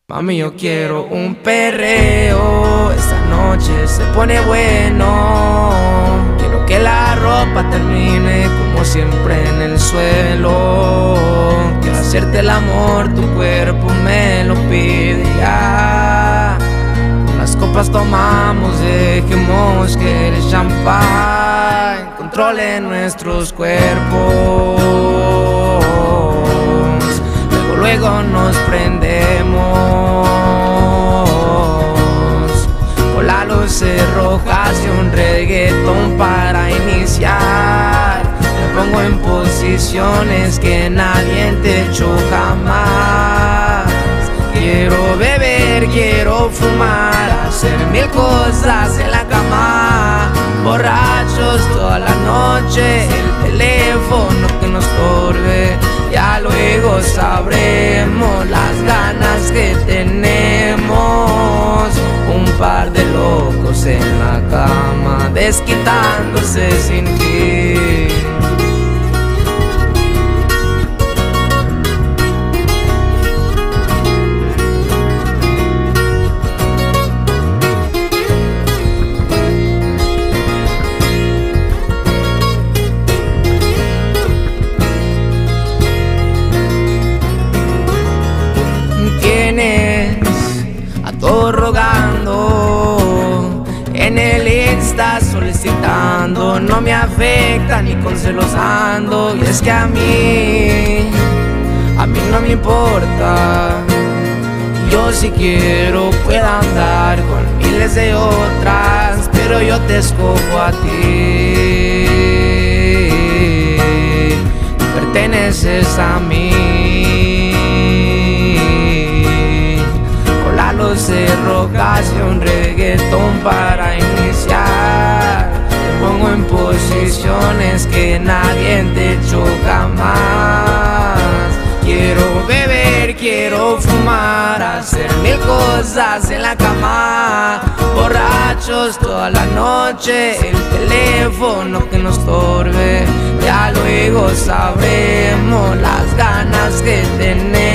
Mami, yo quiero un perreo, esta noche se pone bueno. Quiero que la ropa termine como siempre en el suelo. Quiero hacerte el amor, tu cuerpo me lo pide ya. Unas copas tomamos, dejemos que el champán controle nuestros cuerpos. Luego nos prendemos con las luces rojas y un reggaetón para iniciar. Me pongo en posiciones que nadie te echó jamás. Quiero beber, quiero fumar, hacer mil cosas en la cama. Borrachos toda la noche, el teléfono que nos estorbe. Ya luego sabremos las ganas que tenemos. Un par de locos en la cama, desquitándose sin fin. A todos rogando, en el Insta solicitando. No me afecta ni con celos ando. Y es que a mí no me importa. Yo si quiero puedo andar con miles de otras, pero yo te escojo a ti. Perteneces a mí. Luces rojas y un reggaetón para iniciar. Te pongo en posiciones que nadie te echó jamás. Quiero beber, quiero fumar, hacer mil cosas en la cama. Borrachos toda la noche, el teléfono que nos estorbe. Ya luego sabremos las ganas que tenemos.